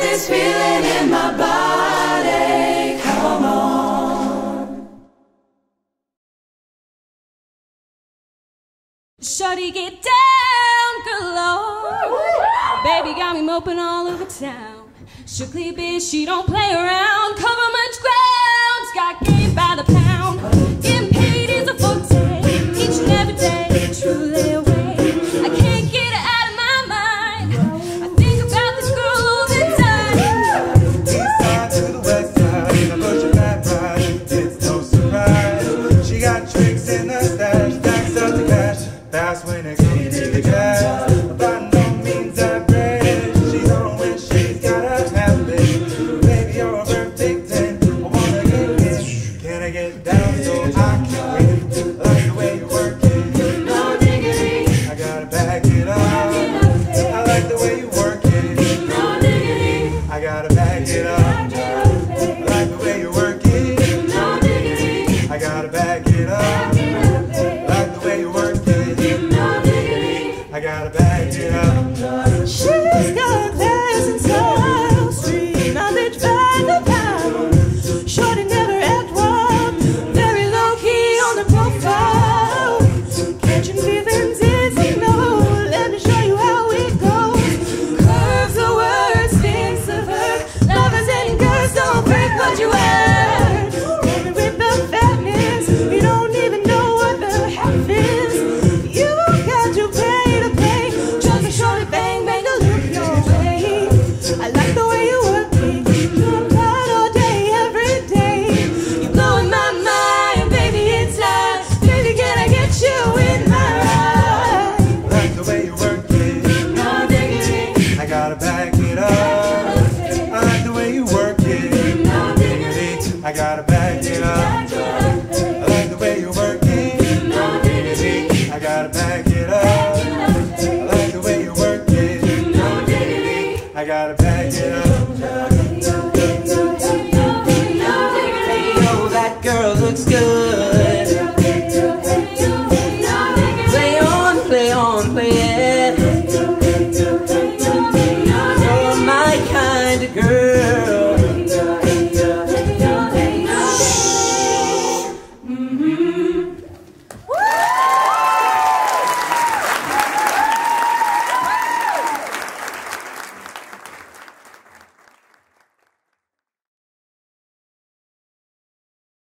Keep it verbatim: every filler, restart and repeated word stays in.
this feeling in my body. Come on. Shorty, get down, girl, oh. Baby got me moping all over town. Strictly bitch, she don't play around. Cover much ground, got game by the pound. Getting paid is a forte, each and every day, truly away. I can't get her out of my mind. I think about this girl all the time. East side to the west side, I put your back right. It's no surprise. She got tricks in the stash, stacks up the cash. Fast when it comes to the cash. By no means average. She's on when she's gotta have it. Baby, you're a perfect ten. I wanna get in. Can I get down so I can win? Like the way you work it. No diggity. I gotta back it up. I like the way you work it. No diggity. I gotta back it up. I like the way you work it. No diggity. I gotta back it up. I like the way you work it. No diggity. I gotta back it up. She's got class and style, street knowledge by the pound. Shorty never act wild, very low key on the profile. Catching feelings is a no. Let me show you how it goes. Curves the word, spins the verb. Lovers and girls don't break what you heard. Baby with the fatness, you don't even know what the half is. You got to pay to play. Just a shorty bang bang to look your way. I like the way you